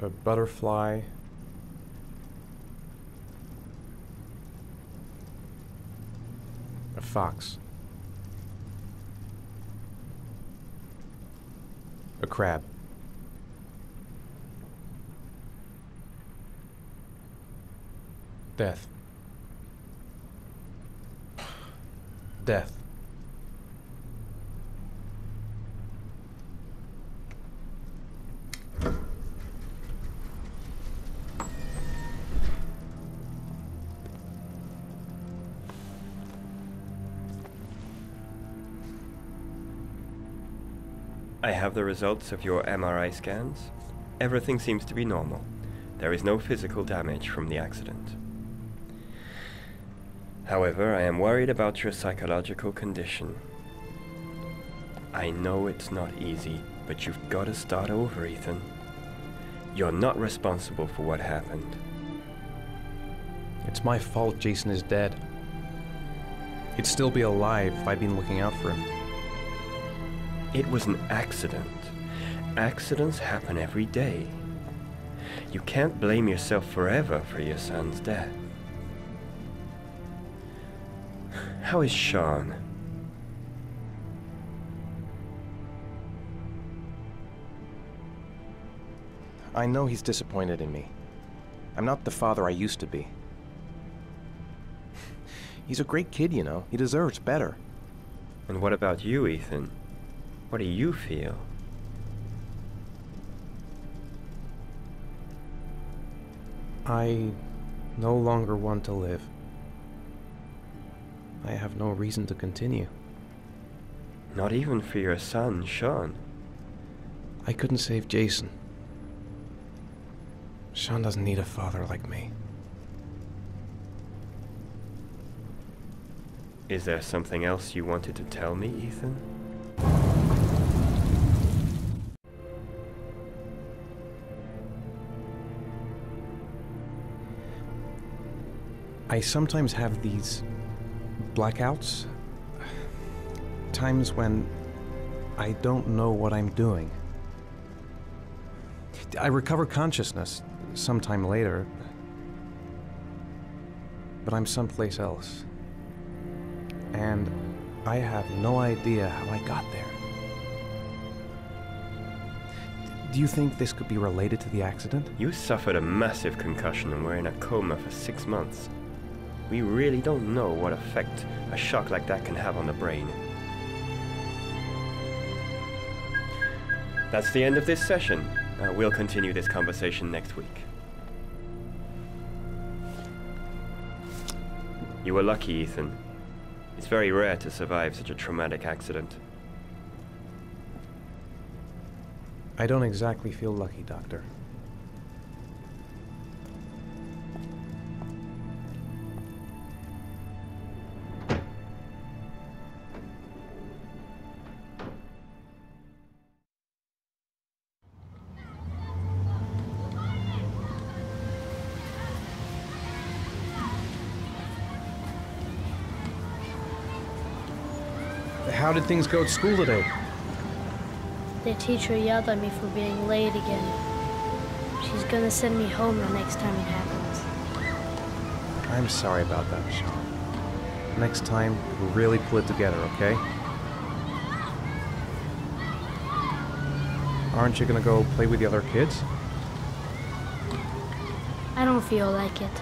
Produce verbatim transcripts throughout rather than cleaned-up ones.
A butterfly. A fox. A crab. Death. Death. I have the results of your M R I scans. Everything seems to be normal. There is no physical damage from the accident. However, I am worried about your psychological condition. I know it's not easy, but you've got to start over, Ethan. You're not responsible for what happened. It's my fault Jason is dead. He'd still be alive if I'd been looking out for him. It was an accident. Accidents happen every day. You can't blame yourself forever for your son's death. How is Shaun? I know he's disappointed in me. I'm not the father I used to be. He's a great kid, you know. He deserves better. And what about you, Ethan? What do you feel? I no longer want to live. I have no reason to continue. Not even for your son, Shaun. I couldn't save Jason. Shaun doesn't need a father like me. Is there something else you wanted to tell me, Ethan? I sometimes have these blackouts. Times when I don't know what I'm doing. I recover consciousness sometime later, but I'm someplace else. And I have no idea how I got there. Do you think this could be related to the accident? You suffered a massive concussion and were in a coma for six months. We really don't know what effect a shock like that can have on the brain. That's the end of this session. Uh, we'll continue this conversation next week. You were lucky, Ethan. It's very rare to survive such a traumatic accident. I don't exactly feel lucky, Doctor. How did things go at school today? The teacher yelled at me for being late again. She's gonna send me home the next time it happens. I'm sorry about that, Shaun. Next time, we'll really pull it together, okay? Aren't you gonna go play with the other kids? I don't feel like it.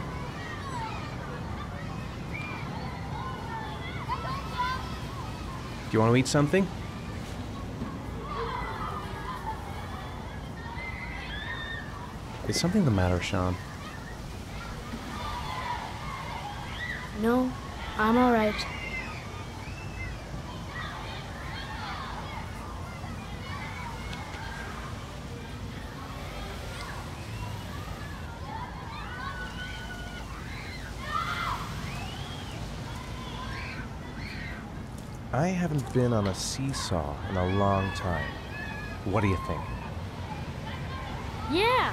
Do you want to eat something? Is something the matter, Shaun? No, I'm all right. I haven't been on a seesaw in a long time. What do you think? Yeah!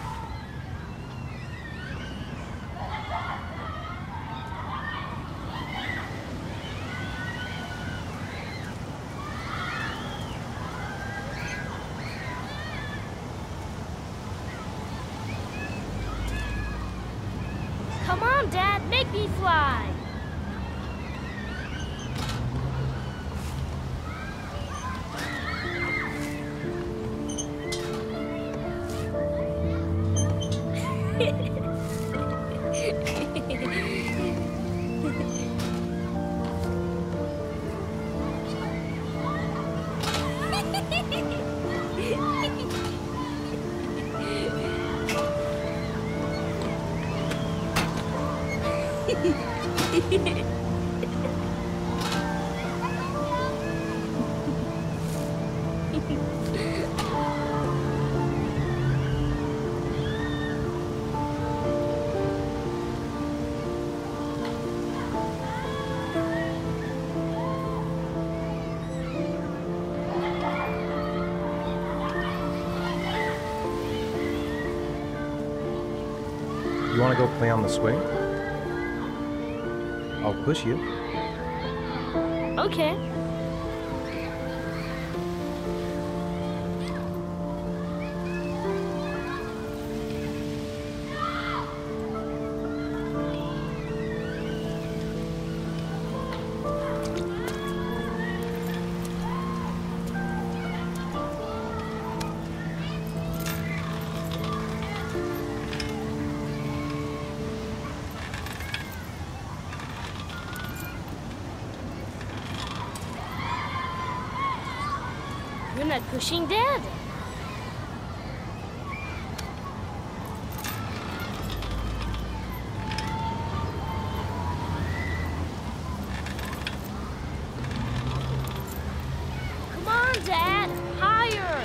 on, Dad, make me fly. You want to go play on the swing? I'll push you. Okay. You're not pushing, Dad. Come on, Dad, higher.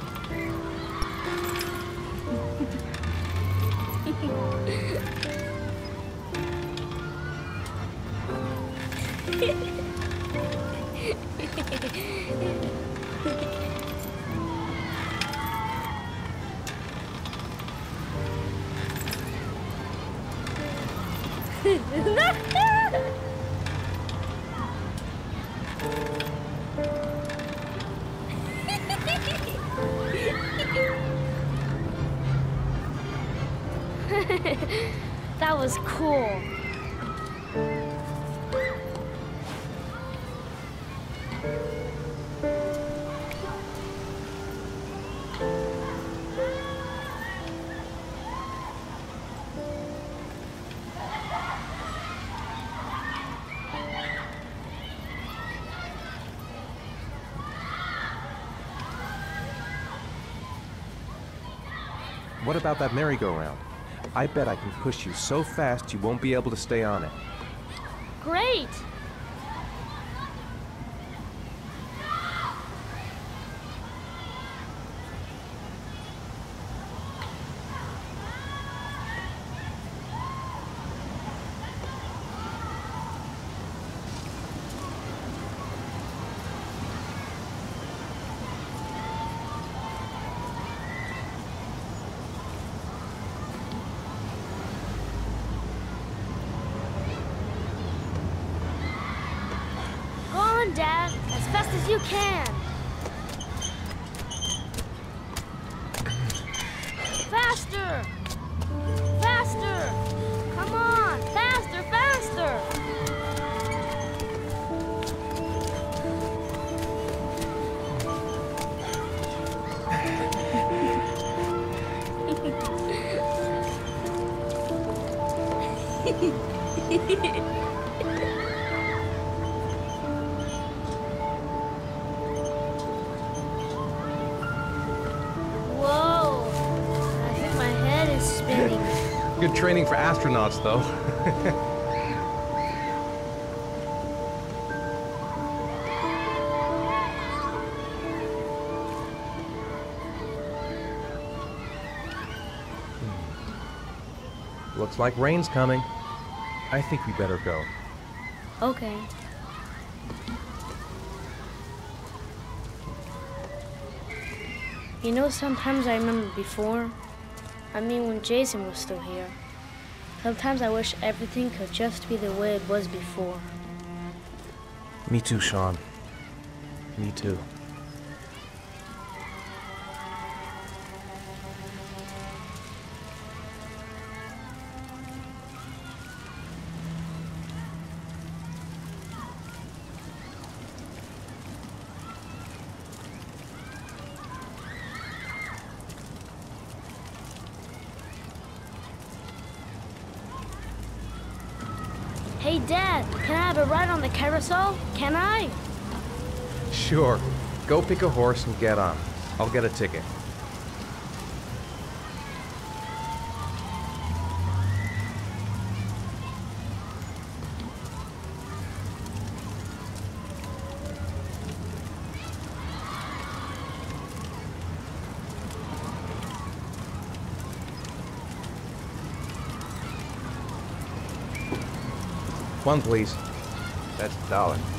That was cool. What about that merry-go-round? I bet I can push you so fast you won't be able to stay on it. Great. Dad, as fast as you can. Faster! Faster! Come on! Faster, faster! Good training for astronauts, though. Looks like rain's coming. I think we better go. Okay. You know, sometimes I remember before, I mean when Jason was still here, sometimes I wish everything could just be the way it was before. Me too, Shaun. Me too. Hey, Dad, can I have a ride on the carousel? Can I? Sure. Go pick a horse and get on. I'll get a ticket. One, please. That's a dollar.